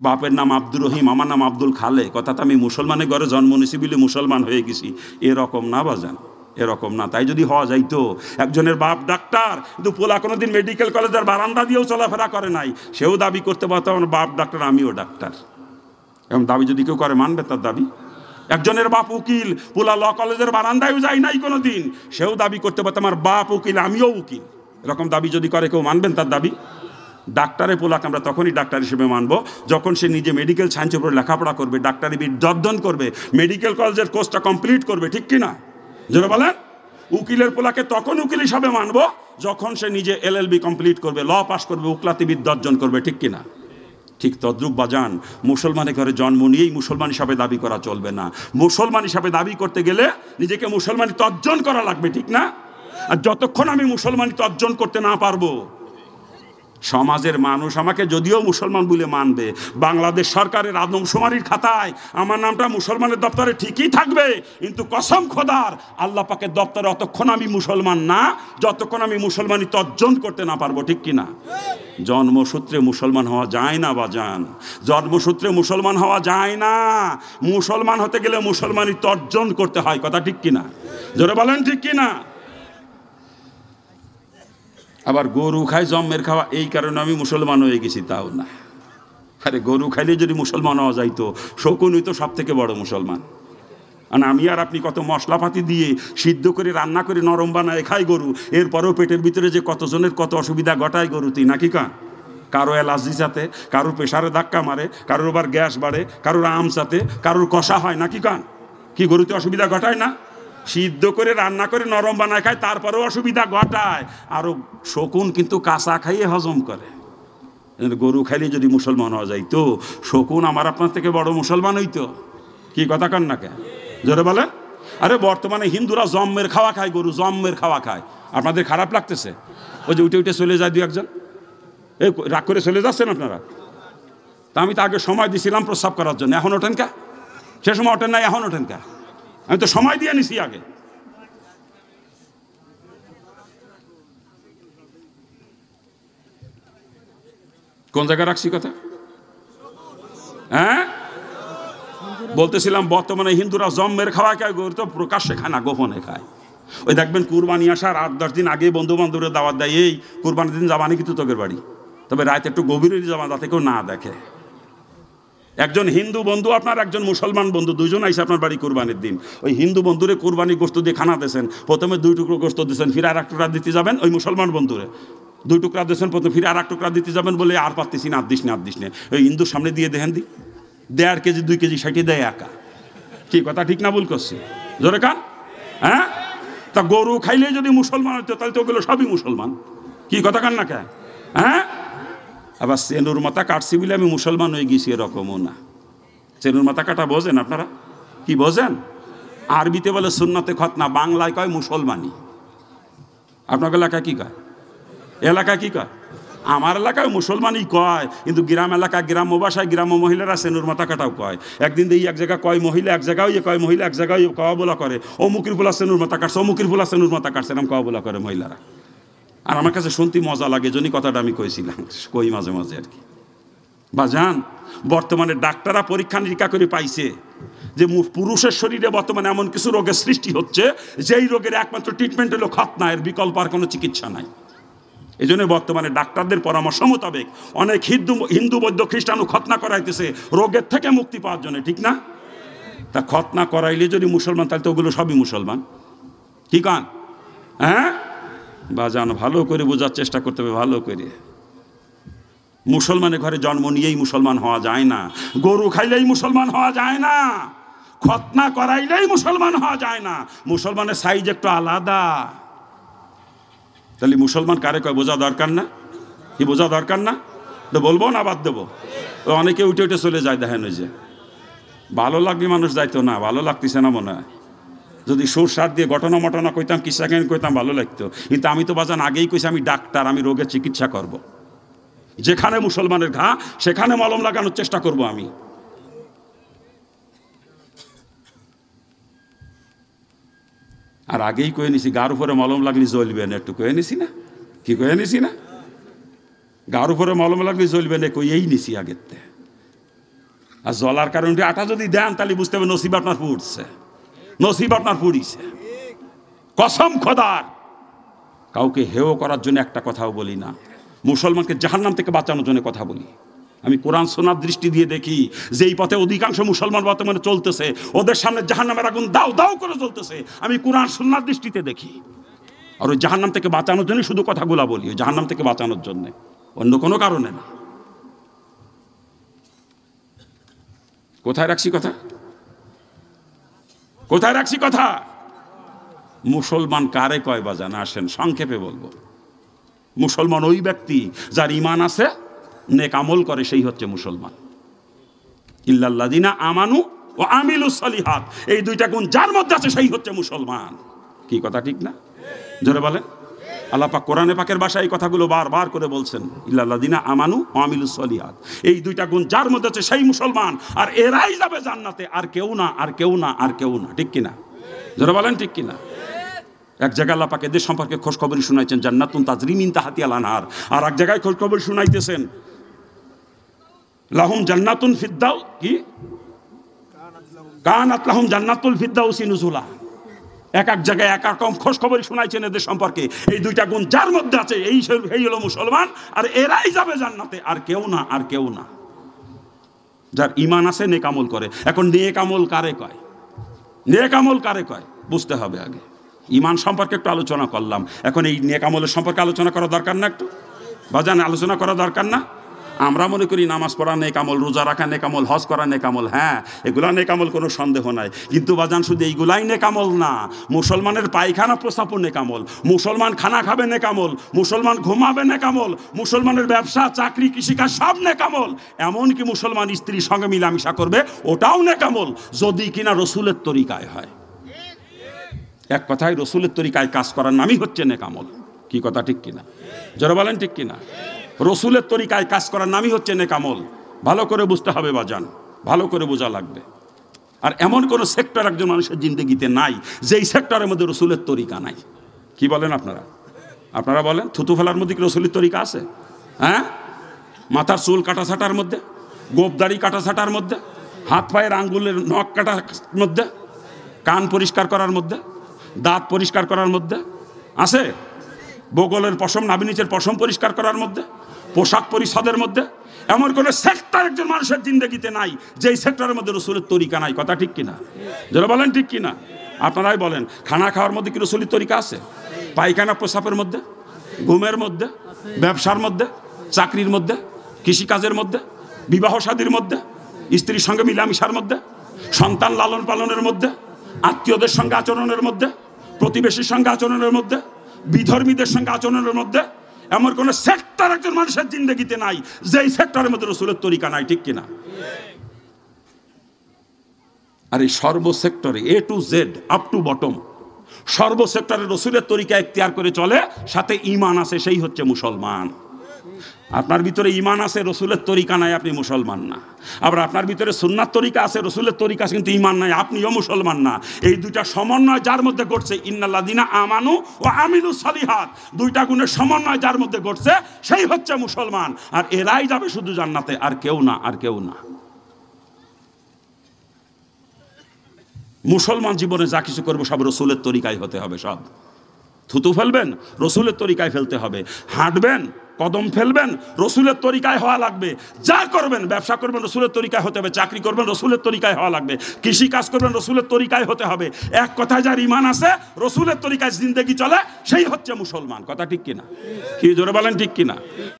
বাপের নাম আব্দুর রহিম, আমার নাম আব্দুল খালে, কথা তো আমি মুসলমানের ঘরে জন্ম নিছি বলে মুসলমান হয়ে গেছি, এরকম না বাজান, এরকম না। তাই যদি হওয়া যাইতো, একজনের বাপ ডাক্তার কিন্তু পোলা কোনোদিন মেডিকেল কলেজের বারান্দা দিয়েও চলাফেরা করে নাই, সেও দাবি করতে পারতো আমার বাপ ডাক্তার, আমিও ডাক্তার। এরকম দাবি যদি কেউ করে, মানবে তার দাবি? একজনের বাপ উকিল, পোলা ল কলেজের বারান্দায়ও যায় নাই কোনোদিন, সেও দাবি করতে পারতো আমার বাপ উকিল, আমিও উকিল। এরকম দাবি যদি করে, কেউ মানবেন তার দাবি? ডাক্তারের পোলাকে আমরা তখনই ডাক্তার হিসেবে মানবো যখন সে নিজে মেডিকেল সায়েন্সের উপরে লেখাপড়া করবে, ডাক্তারি বিদ্যার্জন করবে, মেডিকেল কলেজের কোর্সটা কমপ্লিট করবে, ঠিক কিনা? যেটা বলেন, উকিলের পোলাকে তখন উকিল হিসাবে মানবো যখন সে নিজে LLB কমপ্লিট করবে, ল পাস করবে, উকিলাতি বিদ্যা অর্জন করবে, ঠিক কিনা? ঠিক তদ্রূপ বাজান, মুসলমানের ঘরে জন্ম নিয়েই মুসলমান হিসাবে দাবি করা চলবে না। মুসলমান হিসাবে দাবি করতে গেলে নিজেকে মুসলমানিত্ব অর্জন করা লাগবে, ঠিক না? আর যতক্ষণ আমি মুসলমানিত্ব অর্জন করতে না পারবো, সমাজের মানুষ আমাকে যদিও মুসলমান বলে মানবে, বাংলাদেশ সরকারের আদমশুমারির খাতায় আমার নামটা মুসলমানের দপ্তরে ঠিকই থাকবে, কিন্তু কসম খোদার আল্লাহ পাকের দপ্তরে অতক্ষণ আমি মুসলমান না যতক্ষণ আমি মুসলমানিত্ব অর্জন করতে না পারবো, ঠিক কিনা? জন্মসূত্রে মুসলমান হওয়া যায় না বাজান, জন্মসূত্রে মুসলমান হওয়া যায় না। মুসলমান হতে গেলে মুসলমানিত্ব অর্জন করতে হয়, কথা ঠিক কিনা? জোরে বলেন, ঠিক কিনা? আবার গরু খাই জন্মের খাওয়া, এই কারণে আমি মুসলমান হয়ে গেছি, তাও না। আরে গরু খাইলে যদি মুসলমান হওয়া যাইতো, শকুনই তো সব থেকে বড় মুসলমান। আর আমি আর আপনি কত মশলাপাতি দিয়ে সিদ্ধ করে রান্না করে নরম বানায় খাই গরু, এরপরেও পেটের ভিতরে যে কতজনের কত অসুবিধা ঘটায় গরুতেই, নাকি কা? কারো অ্যালার্জি সাথে, কারোর প্রেশারে ধাক্কা মারে, কারোর আবার গ্যাস বাড়ে, কারোর আম সাথে, কারোর কষা হয়, নাকি কান? কি গরুতে অসুবিধা ঘটায় না? সিদ্ধ করে রান্না করে নরম বানায় খায়, তারপরেও অসুবিধা ঘটায়। আরও শকুন কিন্তু কাঁচা খাইয়ে হজম করে। গরু খাইলে যদি মুসলমান হওয়া যাইতো, শকুন আমার আপনার থেকে বড় মুসলমান হইতো। কি কথা কান না কে? জোরে বলেন। আরে বর্তমানে হিন্দুরা জম্মের খাওয়া খায়, গরু জম্মের খাওয়া খায়। আপনাদের খারাপ লাগতেছে? ওই যে উঠে উঠে চলে যায় দু একজন, এই রাগ করে চলে যাচ্ছেন আপনারা। তা আমি তো আগে সময় দিয়েছিলাম প্রস্রাব করার জন্য, এখন ওঠেন কা? সে সময় ওঠেন না, এখন ওঠেন কা? আমি তো সময় দিয়ে নিছি আগে। কোন জায়গায় রাখছি কথা? হ্যাঁ, বলতেছিলাম বর্তমানে হিন্দুরা জম্মের খাওয়া খায়, গরু তো প্রকাশ্যে খায় না, গোপনে খায়। ওই দেখবেন কুরবানি আসার 8-10 দিন আগে বন্ধু বান্ধবের দাওয়াত দেয়, এই কুরবানির দিন যাবানি কিন্তু তোকের বাড়ি, তবে রাত একটু গভীরে যাবা যাতে কেউ না দেখে। একজন হিন্দু বন্ধু আপনার, একজন মুসলমান বন্ধু, দুইজন আইসে আপনার বাড়ি কুরবানির দিন। ওই হিন্দু বন্ধুরে কুরবানি গোস্ত দিয়ে খানা দিয়েছেন, প্রথমে 2 টুকরো গোস্ত দিয়েছেন, ফিরে আর 1 টুকরা দিতে যাবেন। ওই মুসলমান বন্ধুরে 2 টুকরা দিয়েছেন, প্রথমে ফিরে আর 1 টুকরা দিতে যাবেন, বলে আর পারতেছি না, আর দিস না। ওই হিন্দুর সামনে দিয়ে দেখেন 1.5 কেজি 2 কেজি সাইটে দেয় একা। কি কথা ঠিক না ভুল করছি? জোরে কান। হ্যাঁ, তা গরু খাইলে যদি মুসলমান হতো তাহলে তো ওগুলো সবই মুসলমান। কি কথা কান না কে? হ্যাঁ, আবার চেনুর মাথা কাটছি বলে আমি মুসলমান হয়ে গেছি, এরকমও না। চেনুর মাথা কাটা বোঝেন আপনারা? কি বোঝেন? আরবিতে বলে সুন্নতে খতনা, বাংলায় কয় মুসলমানি। আপনার এলাকায় কি কয়? এলাকায় কি কয়? আমার এলাকায় মুসলমানই কয়, কিন্তু গ্রাম এলাকায়, গ্রাম্য ভাষায় গ্রাম্য মহিলারা চেনুর মাথা কাটাও কয়। একদিন দিয়ে এক জায়গায় কয় মহিলা, এক জায়গায় কয় মহিলা, এক জায়গায় কওয়া বলা করে, ও মুকির ফুলা চেনুর মাথা কাটছে, ও মুকির ফুলা চেনুর মাথা কাটছে, এরকম কওয়া বলা করে মহিলারা। আর আমার কাছে শুনতে মজা লাগে, জন্যই কথাটা আমি কইছিলাম, কই মাঝে মাঝে আর কি। বাজান, বর্তমানে ডাক্তাররা পরীক্ষা নিরীক্ষা করে পাইছে যে পুরুষের শরীরে বর্তমানে এমন কিছু রোগের সৃষ্টি হচ্ছে, যেই রোগের একমাত্র ট্রিটমেন্ট হলো খতনা, এর বিকল্প আর কোনো চিকিৎসা নাই। এই জন্য বর্তমানে ডাক্তারদের পরামর্শ মোতাবেক অনেক হিন্দু বৌদ্ধ খ্রিস্টানও খতনা করাইতেছে রোগের থেকে মুক্তি পাওয়ার জন্য, ঠিক না? তা খতনা করাইলে যদি মুসলমান, তাহলে তো ওগুলো সবই মুসলমান। কি কান? হ্যাঁ বাজান, ভালো করে বোঝার চেষ্টা করতে হবে, ভালো করে। মুসলমানের ঘরে জন্ম নিয়েই মুসলমান হওয়া যায় না, গরু খাইলেই মুসলমান হওয়া যায় না, খতনা করাইলেই মুসলমান হওয়া যায় না। মুসলমানের সাইজ একটু আলাদা। তাহলে মুসলমান কারে কয় বোঝা দরকার না? কি বোঝা দরকার না? তো বলবো না বাদ দেবো? অনেকে উঠে উঠে চলে যায়, দেখেন ওই যে ভালো লাগবে মানুষ যাইতো না, ভালো লাগতেছে না মনে হয়। যদি সুর সার দিয়ে ঘটনা মটনা কইতাম, কি সেকেন্ড কইতাম, ভালো লাগতো। কিন্তু আমি তো বাজান আগেই কইছি আমি ডাক্তার, আমি রোগের চিকিৎসা করব। যেখানে মুসলমানের ঘা সেখানে মলম লাগানোর চেষ্টা করব আমি। আর আগেই কয়ে নিছি গার উপরে মলম লাগলে জ্বলবে না, একটু কয়ে নিছি না? কি কয়ে নিছি না? গার উপরে মলম লাগলে জ্বলবে না, কইয়েই নিছি আগের থেকে। আর জ্বলার কারণে আটা যদি দেন তাহলে বুঝতে হবে নসিব আপনার পুড়ছে, নসিব আপনার পুড়িছে। কসম খোদার, কাউকে হেয় করার জন্য একটা কথাও বলি না, মুসলমানকে জাহান্নাম থেকে বাঁচানোর জন্য কথা বলি। আমি কোরআন সুন্নাহর দৃষ্টি দিয়ে দেখি যেই পথে অধিকাংশ মুসলমান বর্তমানে চলতেছে, ওদের সামনে জাহান্নামের আগুন দাউ দাউ করে জ্বলতেছে, আমি কোরআন সুন্নাহর দৃষ্টিতে দেখি। আর ওই জাহান্নাম থেকে বাঁচানোর জন্য শুধু কথাগুলা বলি, ওই জাহান্নাম থেকে বাঁচানোর জন্য, অন্য কোনো কারণে না। কোথায় রাখছি কথা, কোথায় রাখছি কথা? মুসলমান কারে কয় বাজান? আসেন সংক্ষেপে বলবো। মুসলমান ওই ব্যক্তি যার ঈমান আছে, নেক আমল করে, সেই হচ্ছে মুসলমান। ইল্লাল্লাযিনা আমানু ওয়া আমিলুস সলিহাত, এই দুইটা গুণ যার মধ্যে আছে সেই হচ্ছে মুসলমান। কি কথা ঠিক না? জোরে বলেন। আল্লাহ পাক কোরআনে পাকের ভাষায় এই কথাগুলো বারবার করে বলছেন, ইল্লাল্লাযিনা আমানু ওয়া আমিলুস সলিহাত, এই দুইটা গুণ যার মধ্যে আছে সেই মুসলমান, আর এরাই যাবে জান্নাতে, আর কেউ না, আর কেউ না, আর কেউ না। ঠিক কিনা? জোরে বলেন ঠিক কিনা? এক জায়গায় আল্লাহ পাক এদের সম্পর্কে খোঁজখবর শুনাইছেন, জান্নাতুন তাজরি মিন তাহতিহাল আনহার। আর এক জায়গায় খোঁজখবর শুনাইতেছেন, লাহুম জান্নাতুন ফিদ্দাউ কি কানাত লাহুম জান্নাতুল ফিদ্দাউসি নুজুলা। এক এক জায়গায় এক এক রকম খোঁজখবর শুনাইছেন এদের সম্পর্কে। এই দুইটা গুণ যার মধ্যে আছে এই হলো মুসলমান, আর এরাই যাবে জান্নাতে, আর কেউ না, আর কেউ না। যার ঈমান আছে, নেক আমল করে। এখন নেক আমল কারে কয়? নেক আমল কারে কয় বুঝতে হবে আগে। ঈমান সম্পর্কে একটু আলোচনা করলাম, এখন এই নেক আমলের সম্পর্কে আলোচনা করা দরকার না? একটু বাজান আলোচনা করা দরকার না? আমরা মনে করি নামাজ পড়া নেক আমল, রোজা রাখা নেক আমল, হজ করা নেক আমল। হ্যাঁ, এগুলা নেক আমল, কোনো সন্দেহ নাই। কিন্তু বাজান শুধু এইগুলাই নেক আমল না। মুসলমানের পায়খানা প্রস্রাবও নেক আমল, মুসলমান খানা খাবে নেক আমল, মুসলমান ঘুমাবে নেক আমল, মুসলমানের ব্যবসা চাকরি কৃষিকাজ সব নেক আমল। এমনকি মুসলমান স্ত্রীর সঙ্গে মিলামিশা করবে, ওটাও নেক আমল, যদি কিনা রসুলের তরিকায় হয়। এক কথায় রসুলের তরিকায় কাজ করার নামই হচ্ছে নেক আমল। কি কথা ঠিক কিনা? যারা বলেন ঠিক কিনা? রসুলের তরিকায় কাজ করার নামই হচ্ছে নেক আমল। ভালো করে বুঝতে হবে বাজান, ভালো করে বোঝা লাগবে। আর এমন কোন সেক্টর একজন মানুষের জিন্দগিতে নাই যেই সেক্টরের মধ্যে রসুলের তরিকা নাই। কি বলেন আপনারা? আপনারা বলেন, থুতু ফেলার মধ্যে কি রসুলের তরিকা আছে? হ্যাঁ, মাথার চুল কাটা ছাটার মধ্যে, গোপদাড়ি কাটা ছাটার মধ্যে, হাত পায়ের আঙ্গুলের নখ কাটার মধ্যে, কান পরিষ্কার করার মধ্যে, দাঁত পরিষ্কার করার মধ্যে আছে? বগলের পশম, নাভি নিচের পশম পরিষ্কার করার মধ্যে, পোশাক পরিচ্ছদের মধ্যে এমন কোন সেক্টর একজন মানুষের জিন্দগিতে নাই যেই সেক্টরের মধ্যে রসুলের তরিকা নাই। কথা ঠিক কিনা? যারা বলেন ঠিক কিনা? আপনারাই বলেন। খানা খাওয়ার মধ্যে কি রসুলের তরিকা আছে? পায়খানা প্রস্রাবের মধ্যে, ঘুমের মধ্যে, ব্যবসার মধ্যে, চাকরির মধ্যে, কৃষিকাজের মধ্যে, বিবাহ শাদীর মধ্যে, স্ত্রীর সঙ্গে মিলামিশার মধ্যে, সন্তান লালন পালনের মধ্যে, আত্মীয়দের সঙ্গে আচরণের মধ্যে, প্রতিবেশীর সঙ্গে আচরণের মধ্যে, বিধর্মীদের সঙ্গে আচরণের মধ্যে এমন কোন সেক্টর একজন মানুষের জিন্দগিতে নাই যেই সেক্টরের মধ্যে রসুলের তরিকা নাই। ঠিক কিনা? আর এই সর্ব সেক্টরে A to Z up to bottom সর্ব সেক্টরে রসুলের তরিকা এখতিয়ার করে চলে, সাথে ঈমান আছে, সেই হচ্ছে মুসলমান। আপনার ভিতরে ঈমান আছে, রসুলের তরিকা নাই, আপনি মুসলমান না। আবার আপনার ভিতরে সুন্নাত তরিকা আছে, রসুলের তরিকা আছে, কিন্তু ঈমান নাই, আপনিও মুসলমান না। এই দুইটা সমন্বয় যার মধ্যে ঘটছে, ইন্নাল্লাযিনা আমানু ওয়া আমিলুস সলিহাত, দুইটা গুণের সমন্বয় যার মধ্যে ঘটছে সেই হচ্ছে মুসলমান। আর এরাই যাবে শুধু জান্নাতে, আর কেউ না, আর কেউ না। মুসলমান জীবনে যা কিছু করবো সব রসুলের তরিকায় হতে হবে। সব থুতু ফেলবেন, রসুলের তরিকায় ফেলতে হবে। হাঁটবেন, কদম ফেলবেন, রসুলের তরিকায় হওয়া লাগবে। যা করবেন, ব্যবসা করবেন, রসুলের তরিকায় হতে হবে। চাকরি করবেন, রসুলের তরিকায় হওয়া লাগবে। কৃষি কাজ করবেন, রসুলের তরিকায় হতে হবে। এক কথায় যার ঈমান আছে, রসুলের তরিকায় জিন্দেগি চলে, সেই হচ্ছে মুসলমান। কথা ঠিক কিনা? কি জোরে বলেন ঠিক কিনা?